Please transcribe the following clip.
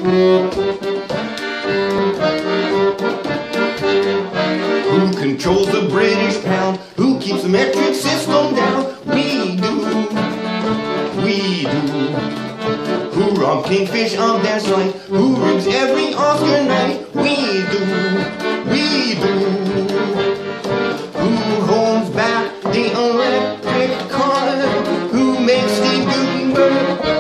Who controls the British pound? Who keeps the metric system down? We do. We do. Who rob Kingfish on dance night? Who rigs every Oscar night? We do. We do. Who holds back the electric car? Who makes Steve Gutenberg